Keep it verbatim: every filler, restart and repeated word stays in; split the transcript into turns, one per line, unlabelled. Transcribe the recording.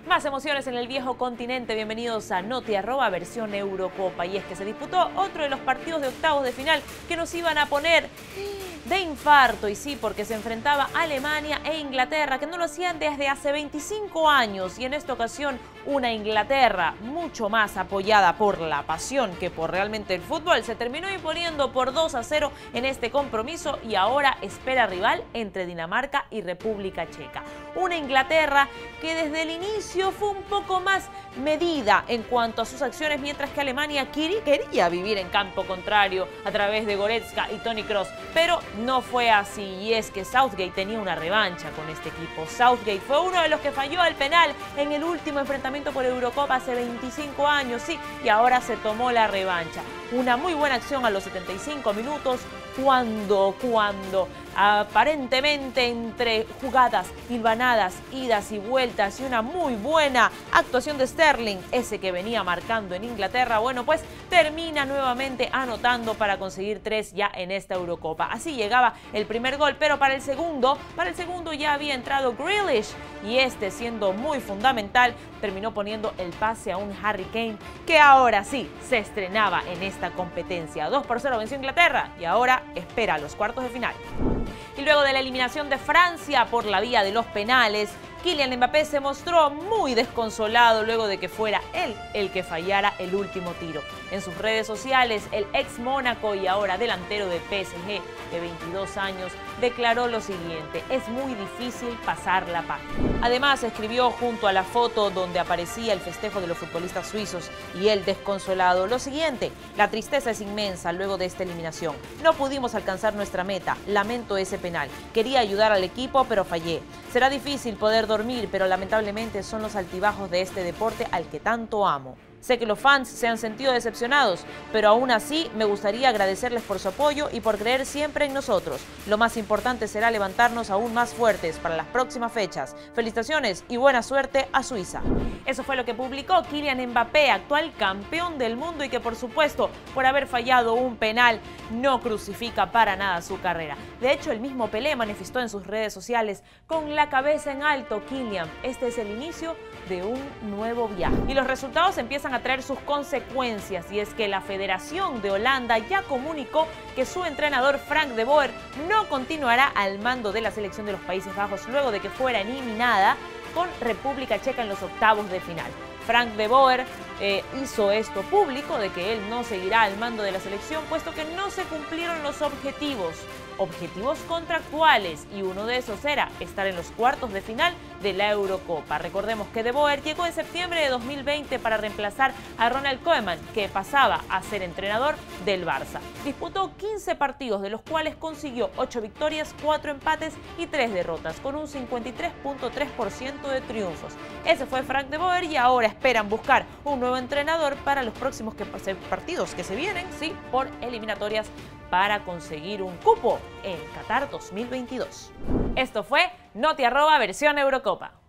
Más emociones en el viejo continente. Bienvenidos a Noti Arroba versión Eurocopa. Y es que se disputó otro de los partidos de octavos de final que nos iban a poner de infarto. Y sí, porque se enfrentaba Alemania e Inglaterra, que no lo hacían desde hace veinticinco años. Y en esta ocasión una Inglaterra mucho más apoyada por la pasión que por realmente el fútbol se terminó imponiendo por dos a cero en este compromiso y ahora espera rival entre Dinamarca y República Checa. Una Inglaterra que desde el inicio fue un poco más medida en cuanto a sus acciones, mientras que Alemania quería vivir en campo contrario a través de Goretzka y Toni Kroos, pero no fue así, y es que Southgate tenía una revancha con este equipo. Southgate fue uno de los que falló el penal en el último enfrentamiento por Eurocopa hace veinticinco años, sí, y ahora se tomó la revancha. Una muy buena acción a los setenta y cinco minutos, cuando, cuando aparentemente entre jugadas hilvanadas, idas y vueltas y una muy buena actuación de Sterling, ese que venía marcando en Inglaterra, bueno, pues termina nuevamente anotando para conseguir tres ya en esta Eurocopa. Así llegaba el primer gol, pero para el segundo, para el segundo ya había entrado Grealish, y este, siendo muy fundamental, terminó poniendo el pase a un Harry Kane que ahora sí se estrenaba en esta competencia. dos por cero venció Inglaterra y ahora espera los cuartos de final. Y luego de la eliminación de Francia por la vía de los penales, Kylian Mbappé se mostró muy desconsolado luego de que fuera él el que fallara el último tiro. En sus redes sociales, el ex Mónaco y ahora delantero de P S G de veintidós años declaró lo siguiente: es muy difícil pasar la página. Además, escribió junto a la foto donde aparecía el festejo de los futbolistas suizos y él desconsolado lo siguiente: la tristeza es inmensa luego de esta eliminación. No pudimos alcanzar nuestra meta, lamento ese penal. Quería ayudar al equipo, pero fallé. Será difícil poder dormir, pero lamentablemente son los altibajos de este deporte al que tanto amo. Sé que los fans se han sentido decepcionados, pero aún así me gustaría agradecerles por su apoyo y por creer siempre en nosotros. Lo más importante será levantarnos aún más fuertes para las próximas fechas. Felicitaciones y buena suerte a Suiza. Eso fue lo que publicó Kylian Mbappé, actual campeón del mundo y que, por supuesto, por haber fallado un penal, no crucifica para nada su carrera. De hecho, el mismo Pelé manifestó en sus redes sociales: con la cabeza en alto, Kylian, este es el inicio de un nuevo viaje. Y los resultados empiezan a traer sus consecuencias, y es que la Federación de Holanda ya comunicó que su entrenador Frank de Boer no continuará al mando de la selección de los Países Bajos luego de que fuera eliminada con República Checa en los octavos de final. Frank de Boer eh, hizo esto público de que él no seguirá al mando de la selección puesto que no se cumplieron los objetivos, objetivos contractuales, y uno de esos era estar en los cuartos de final de la Eurocopa. Recordemos que de Boer llegó en septiembre de dos mil veinte para reemplazar a Ronald Koeman, que pasaba a ser entrenador del Barça. Disputó quince partidos, de los cuales consiguió ocho victorias, cuatro empates y tres derrotas, con un cincuenta y tres punto tres por ciento de triunfos. Ese fue Frank de Boer y ahora esperan buscar un nuevo entrenador para los próximos que, partidos que se vienen, sí, por eliminatorias, para conseguir un cupo en Qatar dos mil veintidós. Esto fue Noti Arroba versión Eurocopa.